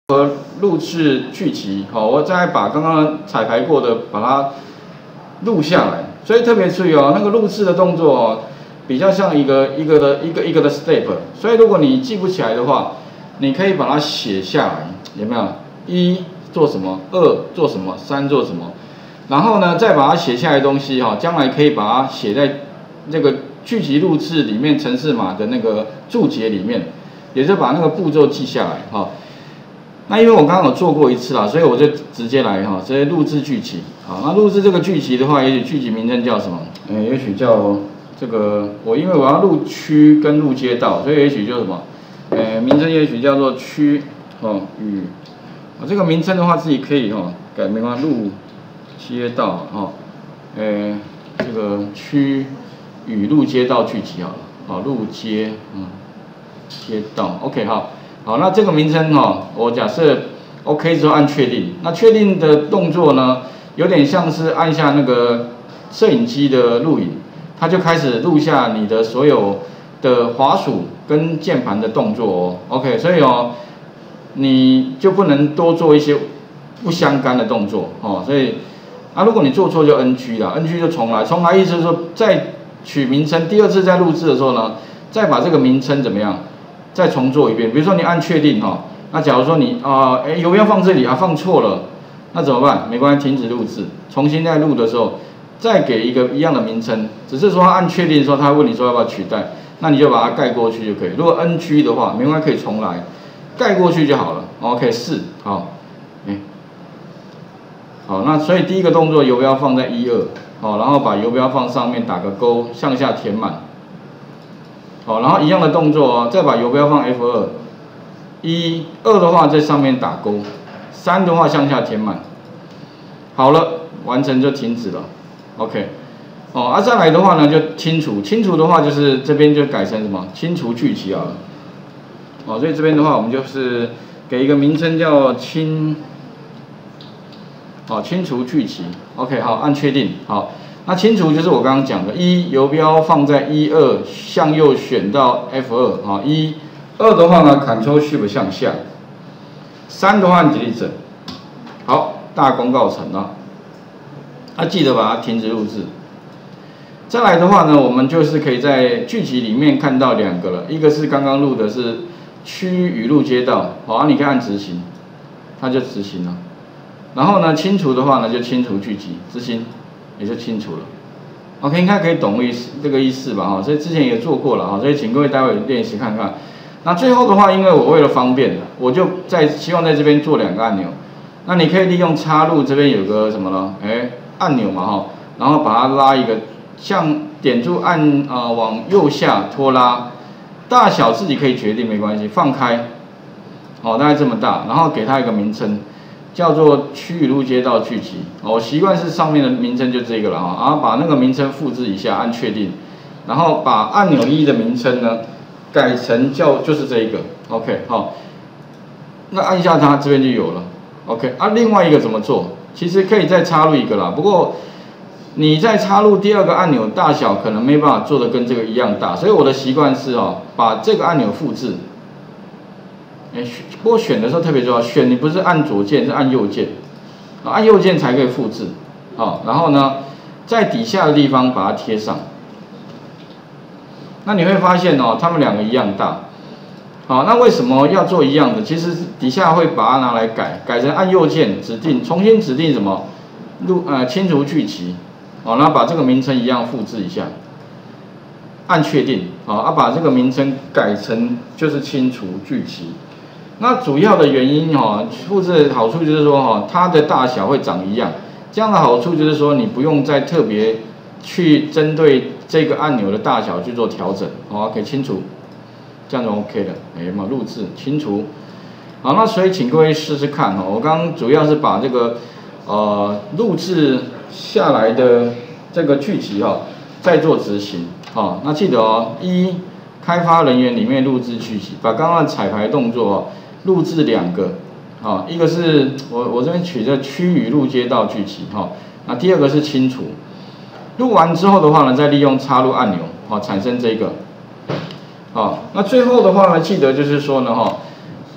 录制剧集，好，我再把刚刚彩排过的把它录下来，所以特别注意哦，那个录制的动作哦，比较像一个的 step， 所以如果你记不起来的话，你可以把它写下来，有没有？1做什么，2做什么，3做什么，然后呢再把它写下来的东西哈，将来可以把它写在这个剧集录制里面程式码的那个注解里面，也就是把那个步骤记下来哈。那因为我刚刚有做过一次啦，所以我就直接来哈，直接录制剧集。好，那录制这个剧集的话，也许剧集名称叫什么？也许叫这个因为我要录区跟录街道，所以也许叫什么？名称也许叫做区与这个名称的话自己可以改没关系，录街道这个区与录街道剧集好了，好录街街道 ，OK 好。好，那这个名称我假设 OK 之后按确定。那确定的动作呢，有点像是按下那个摄影机的录影，它就开始录下你的所有的滑鼠跟键盘的动作哦。OK， 所以你就不能多做一些不相干的动作哦。所以如果你做错就 NG 啦 ，NG 就重来。重来意思是说，在取名称第2次在录制的时候呢，再把这个名称怎么样？再重做一遍，比如说你按确定那假如说你有没有放这里放错了，那怎么办？没关系，停止录制，重新再录的时候，再给一个一样的名称，只是说按确定的时候，他会问你说要不要取代，那你就把它盖过去就可以。如果 NG 的话，没关系，可以重来，盖过去就好了。OK， 4好，好，那所以第一个动作游标放在1、2，然后把游标放上面打个勾，向下填满。好，然后一样的动作再把游标放 F2， 1、2的话在上面打勾，3的话向下填满。好了，完成就停止了。OK， 再来的话呢就清除，清除的话就是这边就改成什么？清除剧集好了。所以这边的话我们就是给一个名称叫清除剧集。OK， 好，按确定。好。那清除就是我刚刚讲的，1游标放在1、2，向右选到 F2， 1、2的话呢 ，Ctrl Shift 向下，3的话 Delete。好，大功告成了。记得把它停止录制。再来的话呢，我们就是可以在剧集里面看到2个了，一个是刚刚录的是区与录街道，你可以按执行，它就执行了。然后呢，清除的话呢，就清除剧集，执行。也就清楚了 ，OK， 应该可以懂这个意思吧？所以之前也做过了所以请各位待会练习看看。那最后的话，因为我为了方便，我就希望在这边做2个按钮。那你可以利用插入这边有个什么呢？按钮嘛然后把它拉一个，像点住往右下拖拉，大小自己可以决定，没关系，放开，大概这么大，然后给它一个名称。叫做区域录街道剧集，我习惯是上面的名称就这个了然后把那个名称复制一下，按确定，然后把按钮1的名称呢改成就是这一个 ，OK， 好，那按一下它这边就有了 ，OK， 另外一个怎么做？其实可以再插入一个啦，不过你再插入第2个按钮大小可能没办法做的跟这个一样大，所以我的习惯是把这个按钮复制。不过选的时候特别重要，选你不是按左键，是按右键，按右键才可以复制，然后呢，在底下的地方把它贴上。那你会发现它们2个一样大，那为什么要做一样的？其实底下会把它拿来改成按右键指定，重新指定什么清除剧集，然后把这个名称一样复制一下，按确定，把这个名称改成就是清除剧集。那主要的原因复制的好处就是说它的大小会长一样，这样的好处就是说你不用再特别去针对这个按钮的大小去做调整，可以清除，这样就 OK 了。录制清除，好，那所以请各位试试看我刚刚主要是把这个录制下来的这个剧集再做执行，那记得1开发人员里面录制剧集，把刚刚的彩排动作录制2个，一个是我这边取这区域录街道剧集，那第2个是清除。录完之后的话呢，再利用插入按钮，产生这个，那最后的话呢，记得就是说呢，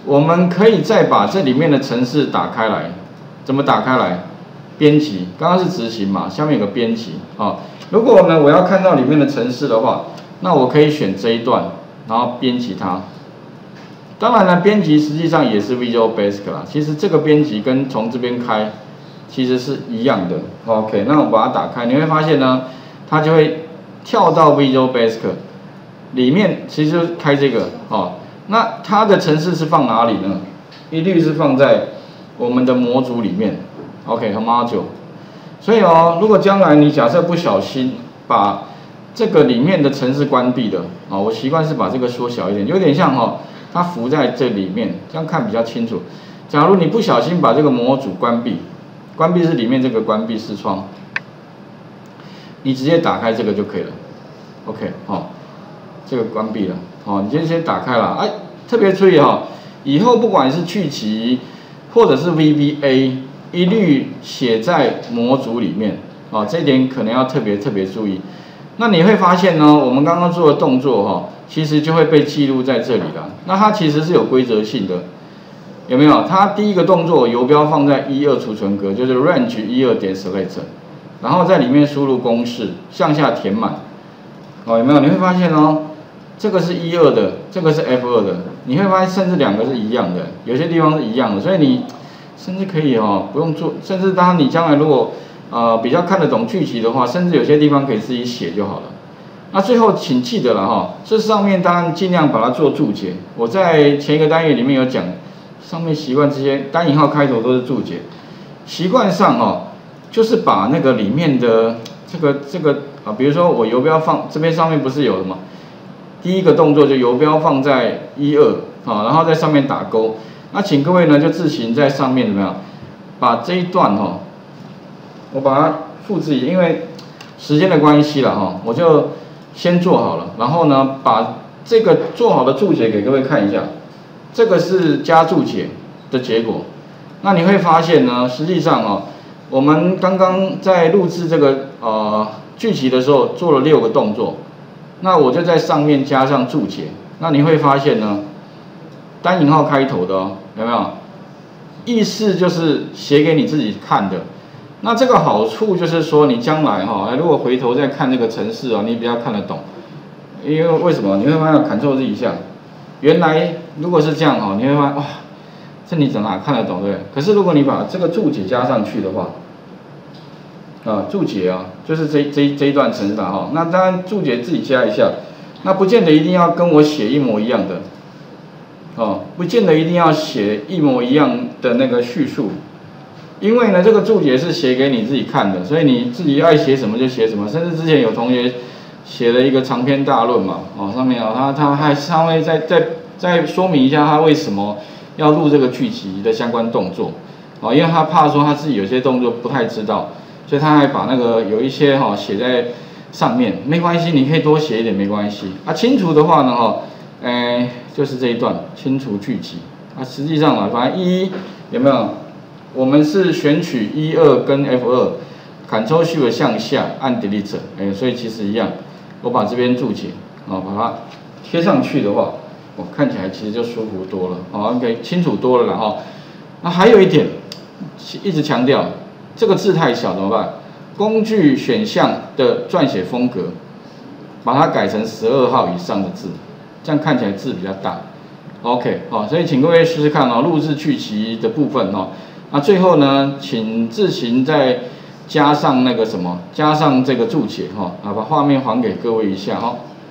我们可以再把这里面的程式打开来，怎么打开来？编辑，刚刚是执行嘛，下面有个编辑啊。如果呢我要看到里面的程式的话，那我可以选这一段，然后编辑它。当然了，编辑实际上也是 Visual Basic 啦。其实这个编辑跟从这边开其实是一样的。OK， 那我把它打开，你会发现呢，它就会跳到 Visual Basic 里面，其实就是开这个哦。那它的程式是放哪里呢？一律是放在我们的模组里面。OK， 和 module。所以哦，如果将来你假设不小心把这个里面的程式关闭的啊，我习惯是把这个缩小一点，有点像哈，它浮在这里面，这样看比较清楚。假如你不小心把这个模组关闭，关闭是里面这个关闭视窗，你直接打开这个就可以了。OK， 好，这个关闭了，好，你先打开了，哎，特别注意哈，以后不管是去期或者是 VBA。一律写在模组里面，啊，这一点可能要特别注意。那你会发现呢，我们刚刚做的动作哈，其实就会被记录在这里了。那它其实是有规则性的，有没有？它第一个动作游标放在12储存格，就是 range 12.select， 然后在里面输入公式，向下填满，哦，有没有？你会发现哦，这个是12的，这个是 F2的，你会发现甚至两个是一样的，有些地方是一样的，所以你。甚至可以哦，不用做，甚至当你将来如果比较看得懂句集的话，甚至有些地方可以自己写就好了。那最后请记得了哈，这上面当然尽量把它做注解。我在前一个单元里面有讲，上面习惯这些单引号开头都是注解。习惯上哦，就是把那个里面的这个啊，比如说我游标放这边上面不是有的吗？第一个动作就游标放在12啊，然后在上面打勾。那请各位呢就自行在上面怎么样，把这一段哈，我把它复制，因为时间的关系了哈，我就先做好了，然后呢把这个做好的注解给各位看一下，这个是加注解的结果。那你会发现呢，实际上哦，我们刚刚在录制这个句集的时候做了6个动作，那我就在上面加上注解，那你会发现呢，单引号开头的哦。有没有？意思就是写给你自己看的。那这个好处就是说，你将来哈，如果回头再看那个程式哦，你比较看得懂。因为为什么？你会发现 Ctrl Z 一下，原来如果是这样哈，你会发现哇，这你怎么看得懂对不对？可是如果你把这个注解加上去的话，注解啊，就是这一段程式的哈。那当然注解自己加一下，那不见得一定要跟我写一模一样的。哦，不见得一定要写一模一样的那个叙述，因为呢，这个注解是写给你自己看的，所以你自己爱写什么就写什么。甚至之前有同学写了一个长篇大论嘛，哦，上面啊，他还稍微再说明一下他为什么要录这个句集的相关动作，哦，因为他怕说他自己有些动作不太知道，所以他还把那个有一些哈写在上面，没关系，你可以多写一点没关系。啊，清楚的话呢，哈。就是这一段清除句集啊，实际上啊，反正有没有？我们是选取12跟 F2，Ctrl Shift 向下按 Delete， 所以其实一样。我把这边注解啊，把它贴上去的话，我看起来其实就舒服多了。好 ，OK， 清楚多了啦哈。那还有一点，一直强调，这个字太小怎么办？工具选项的撰写风格，把它改成12号以上的字。这样看起来字比较大 ，OK， 好，所以请各位试试看哦，录制句集的部分哦，那最后呢，请自行再加上那个什么，加上这个注解哈，把画面还给各位一下哈。